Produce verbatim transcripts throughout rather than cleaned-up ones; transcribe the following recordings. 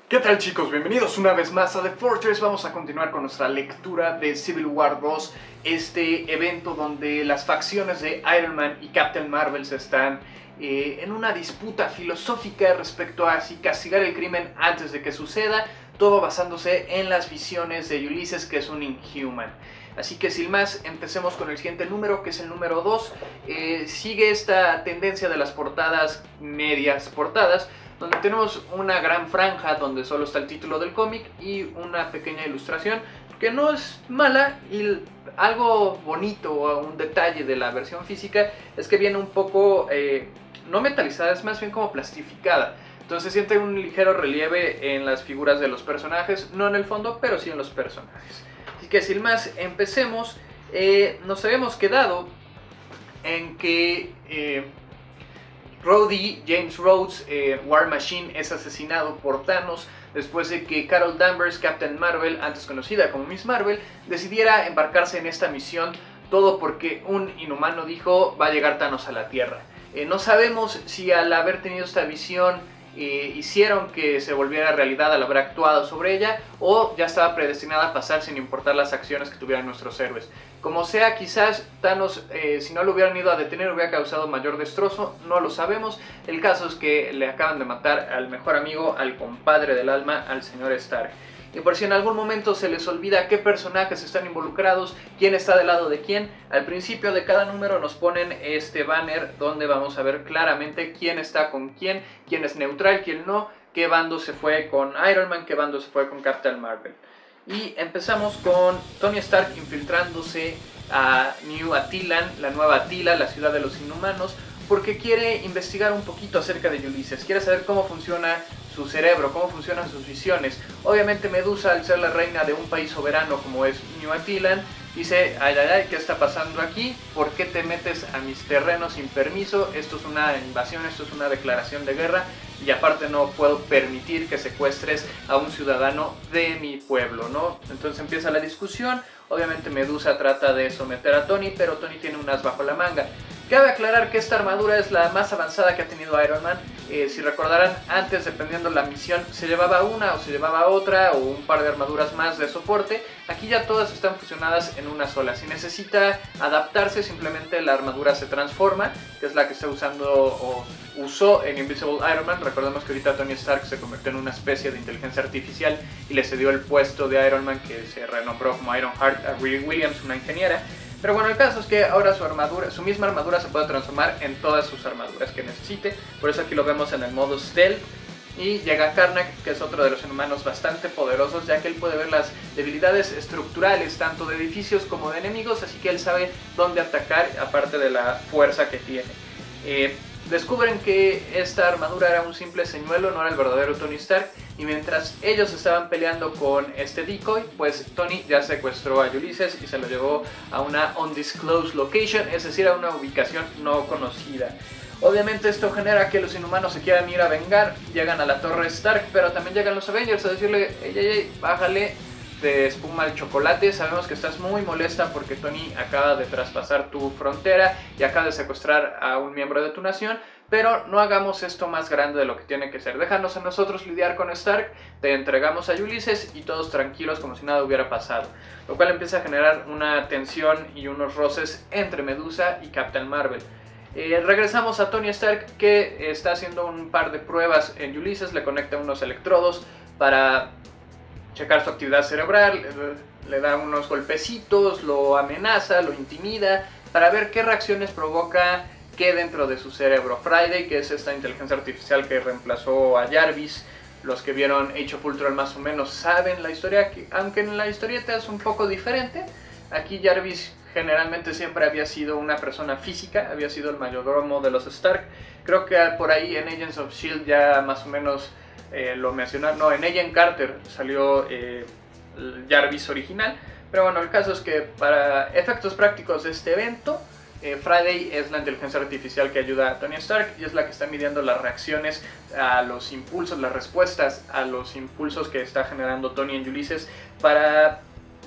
¿Qué tal, chicos? Bienvenidos una vez más a The Fortress. Vamos a continuar con nuestra lectura de Civil War dos, este evento donde las facciones de Iron Man y Captain Marvel se están eh, en una disputa filosófica respecto a si castigar el crimen antes de que suceda, todo basándose en las visiones de Ulysses, que es un Inhuman. Así que sin más, empecemos con el siguiente número, que es el número dos. Eh, sigue esta tendencia de las portadas, medias portadas, donde tenemos una gran franja donde solo está el título del cómic y una pequeña ilustración que no es mala, y algo bonito o un detalle de la versión física es que viene un poco, eh, no metalizada, es más bien como plastificada. Entonces se siente un ligero relieve en las figuras de los personajes, no en el fondo, pero sí en los personajes. Así que sin más, empecemos. Eh, nos habíamos quedado en que eh, Rhodey, James Rhodes, eh, War Machine, es asesinado por Thanos después de que Carol Danvers, Captain Marvel, antes conocida como Miss Marvel, decidiera embarcarse en esta misión, todo porque un inhumano dijo: va a llegar Thanos a la Tierra. Eh, no sabemos si al haber tenido esta visión eh, hicieron que se volviera realidad al haber actuado sobre ella, o ya estaba predestinada a pasar sin importar las acciones que tuvieran nuestros héroes. Como sea, quizás Thanos, eh, si no lo hubieran ido a detener, hubiera causado mayor destrozo, no lo sabemos. El caso es que le acaban de matar al mejor amigo, al compadre del alma, al señor Stark. Y por si en algún momento se les olvida qué personajes están involucrados, quién está del lado de quién, al principio de cada número nos ponen este banner donde vamos a ver claramente quién está con quién, quién es neutral, quién no, qué bando se fue con Iron Man, qué bando se fue con Captain Marvel. Y empezamos con Tony Stark infiltrándose a New Attilan, la nueva Attila, la ciudad de los inhumanos, porque quiere investigar un poquito acerca de Ulysses, quiere saber cómo funciona su cerebro, cómo funcionan sus visiones. Obviamente Medusa, al ser la reina de un país soberano como es New Attilan, dice: ay, ay, ay, ¿qué está pasando aquí? ¿Por qué te metes a mis terrenos sin permiso? Esto es una invasión, esto es una declaración de guerra, y aparte no puedo permitir que secuestres a un ciudadano de mi pueblo, ¿no? Entonces empieza la discusión. Obviamente Medusa trata de someter a Tony, pero Tony tiene un as bajo la manga. Cabe aclarar que esta armadura es la más avanzada que ha tenido Iron Man. Eh, si recordarán, antes, dependiendo de la misión, se llevaba una o se llevaba otra o un par de armaduras más de soporte. Aquí ya todas están fusionadas en una sola. Si necesita adaptarse, simplemente la armadura se transforma, que es la que está usando o usó en Invisible Iron Man. Recordemos que ahorita Tony Stark se convirtió en una especie de inteligencia artificial y le cedió el puesto de Iron Man, que se renombró como Ironheart, a Riri Williams, una ingeniera. Pero bueno, el caso es que ahora su armadura, su misma armadura se puede transformar en todas sus armaduras que necesite. Por eso aquí lo vemos en el modo Stealth. Y llega Karnak, que es otro de los inhumanos bastante poderosos, ya que él puede ver las debilidades estructurales tanto de edificios como de enemigos, así que él sabe dónde atacar, aparte de la fuerza que tiene. Eh, descubren que esta armadura era un simple señuelo, no era el verdadero Tony Stark, y mientras ellos estaban peleando con este decoy, pues Tony ya secuestró a Ulysses y se lo llevó a una undisclosed location, es decir, a una ubicación no conocida. Obviamente esto genera que los inhumanos se quieran ir a vengar, llegan a la torre Stark, pero también llegan los Avengers a decirle: ey, ey, ey, bájale de espuma al chocolate, sabemos que estás muy molesta porque Tony acaba de traspasar tu frontera y acaba de secuestrar a un miembro de tu nación, pero no hagamos esto más grande de lo que tiene que ser. Déjanos a nosotros lidiar con Stark, te entregamos a Ulysses y todos tranquilos como si nada hubiera pasado. Lo cual empieza a generar una tensión y unos roces entre Medusa y Captain Marvel. Eh, regresamos a Tony Stark, que está haciendo un par de pruebas en Ulysses, le conecta unos electrodos para checar su actividad cerebral, le, le da unos golpecitos, lo amenaza, lo intimida, para ver qué reacciones provoca qué dentro de su cerebro. Friday, que es esta inteligencia artificial que reemplazó a Jarvis, los que vieron Age of Ultron más o menos saben la historia, que, aunque en la historieta es un poco diferente. Aquí Jarvis generalmente siempre había sido una persona física, había sido el mayordomo de los Stark. Creo que por ahí en Agents of S H I E L D ya más o menos eh, lo mencionaron. No, en Agent Carter salió eh, el Jarvis original. Pero bueno, el caso es que para efectos prácticos de este evento, eh, Friday es la inteligencia artificial que ayuda a Tony Stark y es la que está midiendo las reacciones a los impulsos, las respuestas a los impulsos que está generando Tony en Ulysses, para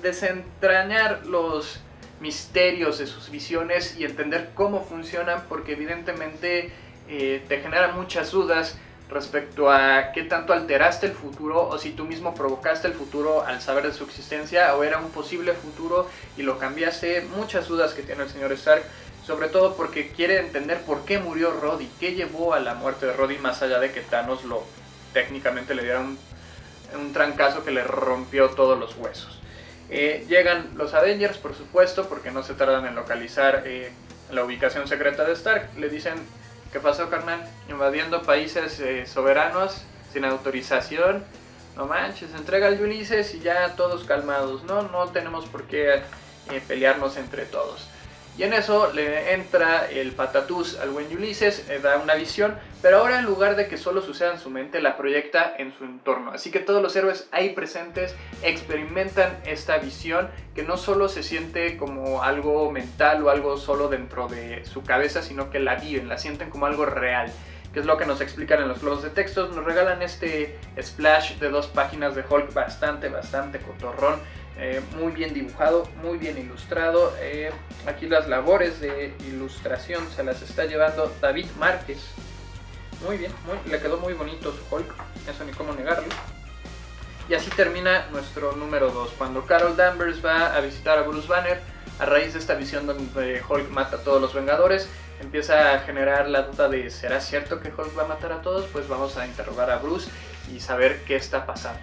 desentrañar los misterios de sus visiones y entender cómo funcionan, porque evidentemente eh, te generan muchas dudas respecto a qué tanto alteraste el futuro o si tú mismo provocaste el futuro al saber de su existencia o era un posible futuro y lo cambiaste. Muchas dudas que tiene el señor Stark, sobre todo porque quiere entender por qué murió Rhodey, qué llevó a la muerte de Rhodey más allá de que Thanos lo técnicamente le diera un, un trancazo que le rompió todos los huesos. Eh, llegan los Avengers, por supuesto, porque no se tardan en localizar eh, la ubicación secreta de Stark. Le dicen: ¿qué pasó, carnal? Invadiendo países eh, soberanos sin autorización. No manches, entrega al Ulises y ya todos calmados. No, no tenemos por qué eh, pelearnos entre todos. Y en eso le entra el patatús al buen Ulises, eh, da una visión, pero ahora en lugar de que solo suceda en su mente, la proyecta en su entorno. Así que todos los héroes ahí presentes experimentan esta visión, que no solo se siente como algo mental o algo solo dentro de su cabeza, sino que la viven, la sienten como algo real, que es lo que nos explican en los globos de textos. Nos regalan este splash de dos páginas de Hulk bastante, bastante cotorrón. Eh, muy bien dibujado, muy bien ilustrado. Eh, aquí las labores de ilustración se las está llevando David Márquez. Muy bien, muy, le quedó muy bonito su Hulk, eso ni cómo negarlo. Y así termina nuestro número dos, cuando Carol Danvers va a visitar a Bruce Banner. A raíz de esta visión donde Hulk mata a todos los Vengadores, empieza a generar la duda de ¿será cierto que Hulk va a matar a todos? Pues vamos a interrogar a Bruce y saber qué está pasando.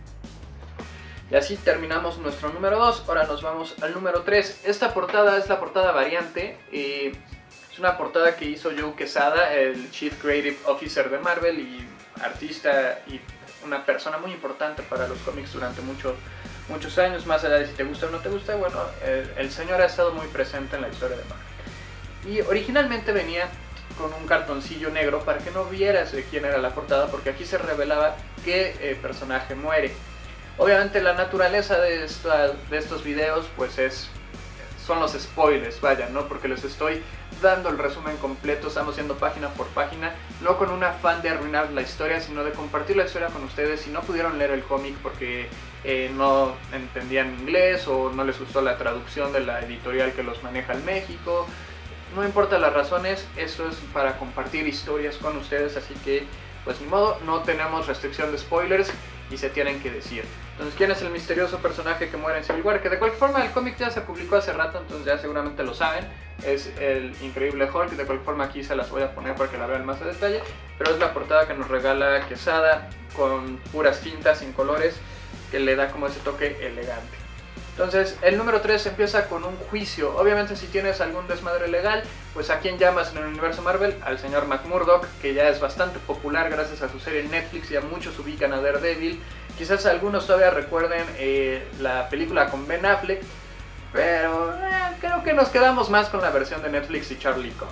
Y así terminamos nuestro número dos. Ahora nos vamos al número tres. Esta portada es la portada variante. Eh, es una portada que hizo Joe Quesada, el Chief Creative Officer de Marvel y artista y una persona muy importante para los cómics durante muchos, muchos años. Más allá de si te gusta o no te gusta, bueno, el, el señor ha estado muy presente en la historia de Marvel. Y originalmente venía con un cartoncillo negro para que no vieras de quién era la portada, porque aquí se revelaba qué eh, personaje muere. Obviamente la naturaleza de, esta, de estos videos pues es, son los spoilers, vaya, ¿no? Porque les estoy dando el resumen completo, estamos yendo página por página, no con un afán de arruinar la historia, sino de compartir la historia con ustedes. Si no pudieron leer el cómic porque eh, no entendían inglés o no les gustó la traducción de la editorial que los maneja en México, no importa las razones, esto es para compartir historias con ustedes, así que pues ni modo, no tenemos restricción de spoilers y se tienen que decir. Entonces, ¿quién es el misterioso personaje que muere en Civil War? Que de cualquier forma el cómic ya se publicó hace rato, entonces ya seguramente lo saben. Es el increíble Hulk, de cualquier forma aquí se las voy a poner para que la vean más a detalle. Pero es la portada que nos regala Quesada con puras tintas sin colores, que le da como ese toque elegante. Entonces, el número tres empieza con un juicio. Obviamente, si tienes algún desmadre legal, pues ¿a quién llamas en el universo Marvel? Al señor Matt Murdock, que ya es bastante popular gracias a su serie en Netflix y a muchos ubican a Daredevil. Quizás algunos todavía recuerden eh, la película con Ben Affleck, pero eh, creo que nos quedamos más con la versión de Netflix y Charlie Cox.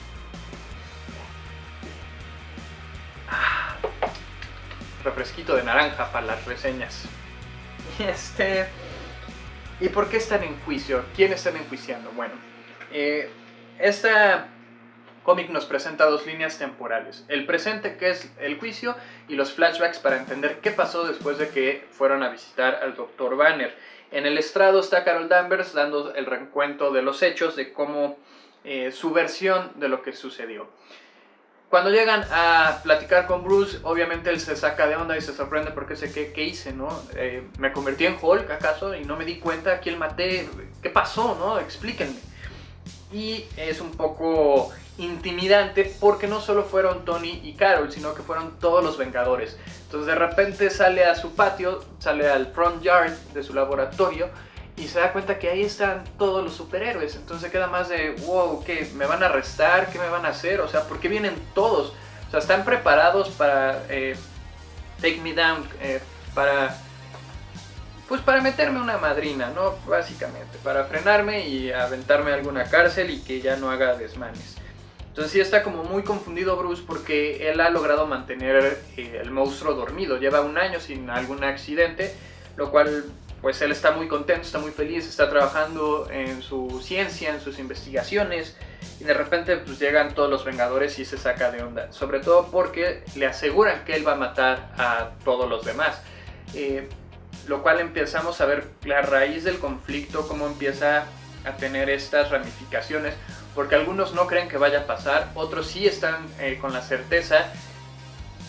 Ah, refresquito de naranja para las reseñas. Este... ¿Y por qué están en juicio? ¿Quién están enjuiciando? Bueno, eh, esta cómic nos presenta dos líneas temporales. El presente, que es el juicio, y los flashbacks para entender qué pasó después de que fueron a visitar al doctor Banner. En el estrado está Carol Danvers dando el recuento de los hechos, de cómo eh, su versión de lo que sucedió. Cuando llegan a platicar con Bruce, obviamente él se saca de onda y se sorprende porque sé qué, qué hice, ¿no? Eh, ¿Me convertí en Hulk acaso y no me di cuenta a quién maté? ¿Qué pasó, no? Explíquenme. Y es un poco intimidante porque no solo fueron Tony y Carol, sino que fueron todos los Vengadores. Entonces de repente sale a su patio, sale al front yard de su laboratorio y se da cuenta que ahí están todos los superhéroes. Entonces queda más de, wow, ¿qué? ¿Me van a arrestar? ¿Qué me van a hacer? O sea, ¿por qué vienen todos? O sea, están preparados para eh, take me down, eh, para... pues para meterme una madrina, ¿no? Básicamente, para frenarme y aventarme a alguna cárcel y que ya no haga desmanes. Entonces sí está como muy confundido Bruce porque él ha logrado mantener eh, el monstruo dormido. Lleva un año sin algún accidente, lo cual pues él está muy contento, está muy feliz, está trabajando en su ciencia, en sus investigaciones. Y de repente pues llegan todos los Vengadores y se saca de onda. Sobre todo porque le aseguran que él va a matar a todos los demás. Eh, lo cual empezamos a ver la raíz del conflicto, cómo empieza a tener estas ramificaciones, porque algunos no creen que vaya a pasar, otros sí están eh, con la certeza,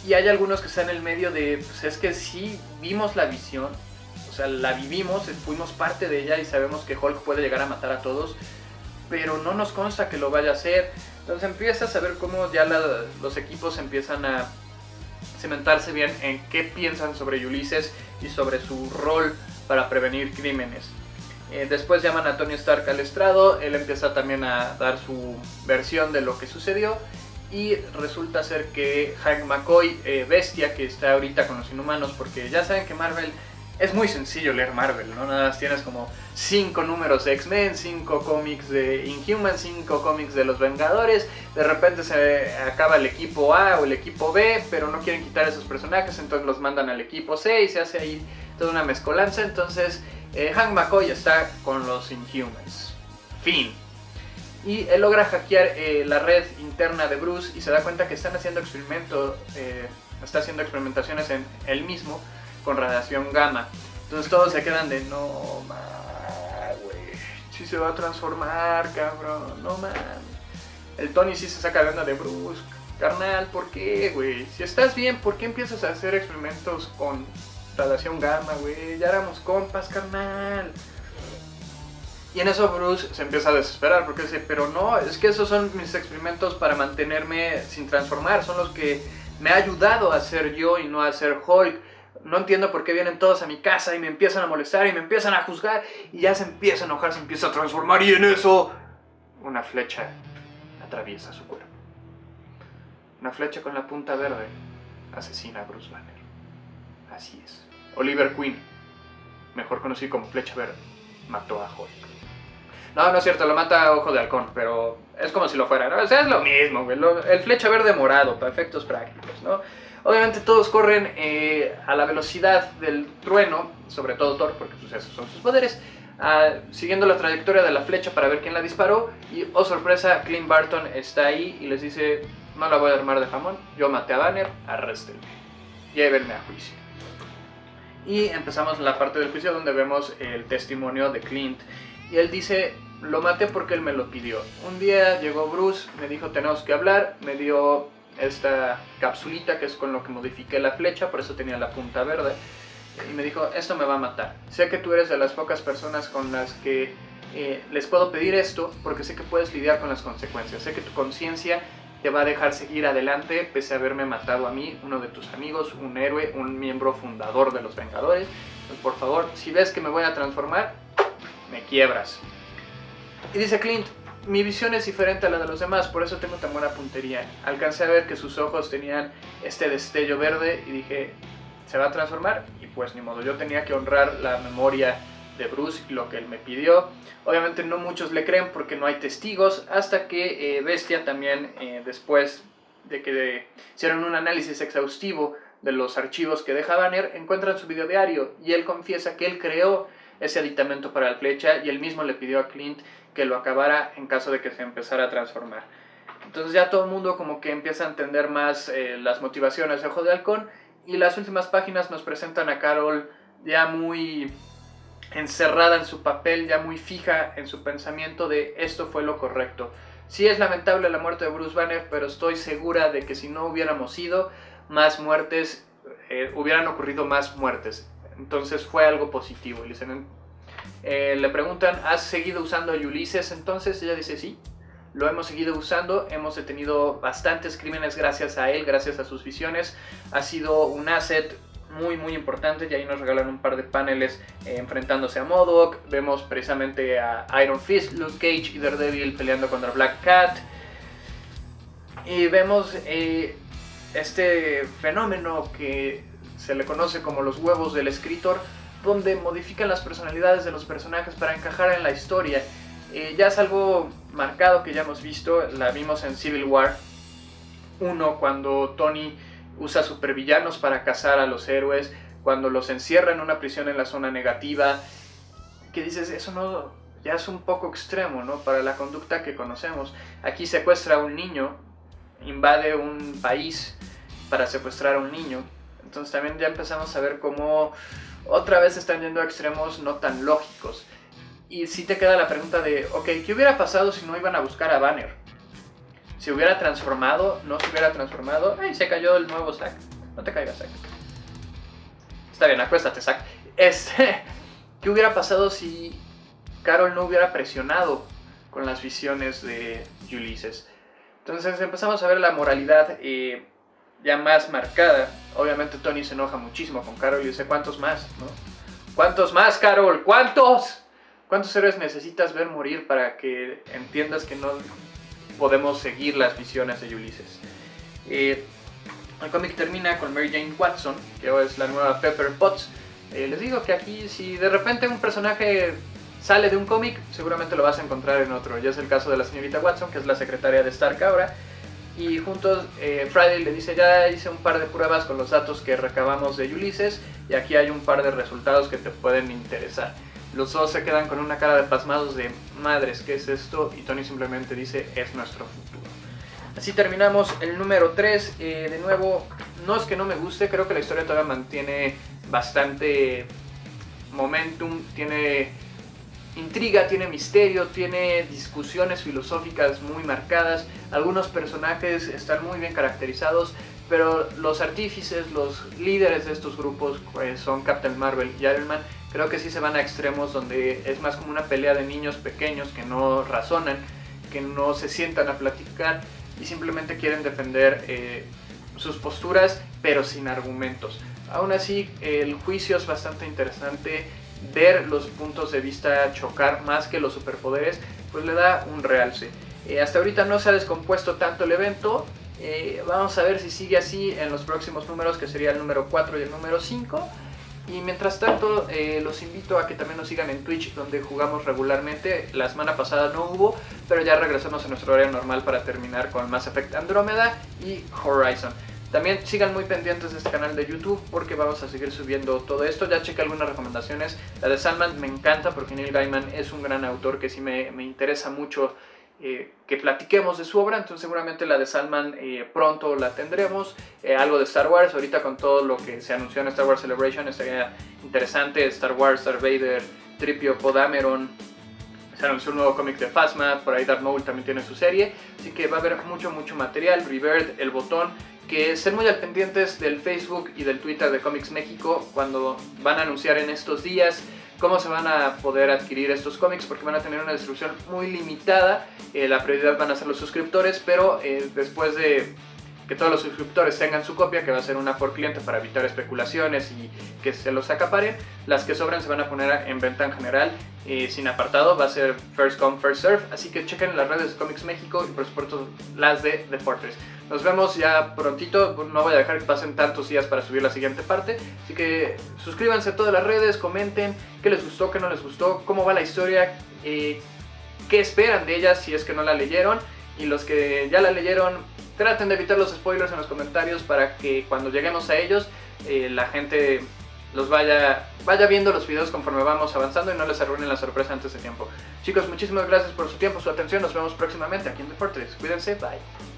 Y hay algunos que están en el medio de, pues es que sí vimos la visión, o sea, la vivimos, fuimos parte de ella y sabemos que Hulk puede llegar a matar a todos, pero no nos consta que lo vaya a hacer. Entonces empiezas a ver cómo ya la, los equipos empiezan a cimentarse bien en qué piensan sobre Ulysses y sobre su rol para prevenir crímenes. Eh, después llaman a Tony Stark al estrado, él empieza también a dar su versión de lo que sucedió y resulta ser que Hank McCoy, eh, Bestia, que está ahorita con los Inhumanos, porque ya saben que Marvel es muy sencillo leer Marvel, ¿no? Nada más tienes como cinco números de X-Men, cinco cómics de Inhumans, cinco cómics de los Vengadores, de repente se acaba el equipo A o el equipo B, pero no quieren quitar esos personajes, entonces los mandan al equipo C y se hace ahí toda una mezcolanza. Entonces eh, Hank McCoy está con los Inhumans. Fin. Y él logra hackear eh, la red interna de Bruce y se da cuenta que están haciendo experimentos, eh, está haciendo experimentaciones en él mismo con radiación gamma. Entonces todos se quedan de no mames, güey, si se va a transformar, cabrón, no mames. El Tony sí se saca de onda de Bruce, carnal, ¿por qué, güey? Si estás bien, ¿por qué empiezas a hacer experimentos con radiación gamma, güey? Ya éramos compas, carnal. Y en eso Bruce se empieza a desesperar porque dice, pero no, es que esos son mis experimentos para mantenerme sin transformar, son los que me ha ayudado a ser yo y no a ser Hulk. No entiendo por qué vienen todos a mi casa y me empiezan a molestar y me empiezan a juzgar y ya se empieza a enojar, se empieza a transformar y en eso una flecha atraviesa su cuerpo. Una flecha con la punta verde asesina a Bruce Banner. Así es. Oliver Queen, mejor conocido como Flecha Verde, mató a Hulk. No, no es cierto, lo mata a Ojo de Halcón, pero es como si lo fuera, ¿no? O sea, es lo mismo, güey. Lo, el Flecha Verde morado, para efectos prácticos, ¿no? Obviamente todos corren eh, a la velocidad del trueno, sobre todo Thor, porque pues esos son sus poderes, uh, siguiendo la trayectoria de la flecha para ver quién la disparó. Y, oh sorpresa, Clint Barton está ahí y les dice, no la voy a armar de jamón, yo maté a Banner, arréstenme, llévenme a juicio. Y empezamos la parte del juicio donde vemos el testimonio de Clint. Y él dice, lo maté porque él me lo pidió. Un día llegó Bruce, me dijo tenemos que hablar, me dio esta capsulita que es con lo que modifiqué la flecha, por eso tenía la punta verde. Y me dijo, esto me va a matar. Sé que tú eres de las pocas personas con las que eh, les puedo pedir esto, porque sé que puedes lidiar con las consecuencias. Sé que tu conciencia te va a dejar seguir adelante, pese a haberme matado a mí, uno de tus amigos, un héroe, un miembro fundador de los Vengadores. Pues por favor, si ves que me voy a transformar, me quiebras. Y dice Clint, mi visión es diferente a la de los demás, por eso tengo tan buena puntería. Alcancé a ver que sus ojos tenían este destello verde y dije, ¿se va a transformar? Y pues ni modo, yo tenía que honrar la memoria de Bruce y lo que él me pidió. Obviamente no muchos le creen porque no hay testigos, hasta que eh, Bestia también, eh, después de que de, hicieron un análisis exhaustivo de los archivos que deja Banner, encuentran su videodiario y él confiesa que él creó ese aditamento para la flecha y él mismo le pidió a Clint que lo acabara en caso de que se empezara a transformar. Entonces ya todo el mundo como que empieza a entender más eh, las motivaciones de Ojo de Halcón, y las últimas páginas nos presentan a Carol ya muy encerrada en su papel, ya muy fija en su pensamiento de esto fue lo correcto. Sí es lamentable la muerte de Bruce Banner, pero estoy segura de que si no hubiéramos ido, más muertes, eh, hubieran ocurrido más muertes. Entonces fue algo positivo. Y le, dicen, eh, le preguntan, ¿has seguido usando a Ulysses? Entonces ella dice, sí, lo hemos seguido usando, hemos detenido bastantes crímenes gracias a él, gracias a sus visiones. Ha sido un asset muy muy importante, y ahí nos regalan un par de paneles eh, enfrentándose a MODOK. Vemos precisamente a Iron Fist, Luke Cage y Daredevil peleando contra Black Cat. Y vemos eh, este fenómeno que se le conoce como los huevos del escritor, donde modifican las personalidades de los personajes para encajar en la historia. Eh, ya es algo marcado que ya hemos visto, la vimos en Civil War uno, cuando Tony usa supervillanos para cazar a los héroes, cuando los encierra en una prisión en la zona negativa, que dices, eso no, ya es un poco extremo, ¿no?, para la conducta que conocemos. Aquí secuestra a un niño, invade un país para secuestrar a un niño. Entonces también ya empezamos a ver cómo otra vez están yendo a extremos no tan lógicos. Y sí te queda la pregunta de, ok, ¿qué hubiera pasado si no iban a buscar a Banner? ¿Se hubiera transformado? ¿No se hubiera transformado? ¡Ay, se cayó el nuevo Zack! No te caigas, Zack. Está bien, acuéstate, Zack. Este, ¿qué hubiera pasado si Carol no hubiera presionado con las visiones de Ulysses? Entonces empezamos a ver la moralidad eh, ya más marcada. Obviamente Tony se enoja muchísimo con Carol y dice, ¿cuántos más? ¿No? ¿Cuántos más, Carol? ¿Cuántos? ¿Cuántos héroes necesitas ver morir para que entiendas que no podemos seguir las visiones de Ulysses? Eh, el cómic termina con Mary Jane Watson, que es la nueva Pepper Potts. Eh, les digo que aquí, si de repente un personaje sale de un cómic, seguramente lo vas a encontrar en otro. Ya es el caso de la señorita Watson, que es la secretaria de Stark ahora. Y juntos eh, Friday le dice, ya hice un par de pruebas con los datos que recabamos de Ulysses y aquí hay un par de resultados que te pueden interesar. Los dos se quedan con una cara de pasmados de, madres, ¿qué es esto? Y Tony simplemente dice, es nuestro futuro. Así terminamos el número tres. Eh, de nuevo, no es que no me guste, creo que la historia todavía mantiene bastante momentum, tiene intriga, tiene misterio, tiene discusiones filosóficas muy marcadas. Algunos personajes están muy bien caracterizados, pero los artífices, los líderes de estos grupos pues, son Captain Marvel y Iron Man. Creo que sí se van a extremos donde es más como una pelea de niños pequeños que no razonan, que no se sientan a platicar y simplemente quieren defender eh, sus posturas, pero sin argumentos. Aún así, el juicio es bastante interesante. Ver los puntos de vista chocar más que los superpoderes, pues le da un realce. Eh, hasta ahorita no se ha descompuesto tanto el evento. Eh, vamos a ver si sigue así en los próximos números, que sería el número cuatro y el número cinco. Y mientras tanto, eh, los invito a que también nos sigan en Twitch, donde jugamos regularmente. La semana pasada no hubo, pero ya regresamos a nuestro horario normal para terminar con Mass Effect Andrómeda y Horizon. También sigan muy pendientes de este canal de YouTube porque vamos a seguir subiendo todo esto. Ya chequé algunas recomendaciones. La de Sandman me encanta porque Neil Gaiman es un gran autor que sí me, me interesa mucho eh, que platiquemos de su obra. Entonces seguramente la de Sandman eh, pronto la tendremos. Eh, algo de Star Wars. Ahorita con todo lo que se anunció en Star Wars Celebration estaría interesante. Star Wars, Darth Vader, Tripio, Poe Dameron. Se anunció un nuevo cómic de Phasma. Por ahí Darth Maul también tiene su serie. Así que va a haber mucho, mucho material. Rebirth, El Botón. Que estén muy al pendientes del Facebook y del Twitter de Comics México cuando van a anunciar en estos días cómo se van a poder adquirir estos cómics, porque van a tener una distribución muy limitada. Eh, la prioridad van a ser los suscriptores, pero eh, después de que todos los suscriptores tengan su copia, que va a ser una por cliente para evitar especulaciones y que se los acaparen, las que sobran se van a poner en venta en general eh, sin apartado. Va a ser first come, first serve, así que chequen las redes de Comics México y por supuesto las de The Fortress. Nos vemos ya prontito, no voy a dejar que pasen tantos días para subir la siguiente parte, así que suscríbanse a todas las redes, comenten qué les gustó, qué no les gustó, cómo va la historia, eh, qué esperan de ella si es que no la leyeron, y los que ya la leyeron, traten de evitar los spoilers en los comentarios para que cuando lleguemos a ellos eh, la gente los vaya, vaya viendo los videos conforme vamos avanzando y no les arruinen la sorpresa antes de tiempo. Chicos, muchísimas gracias por su tiempo, su atención, nos vemos próximamente aquí en The Fortress, cuídense, bye.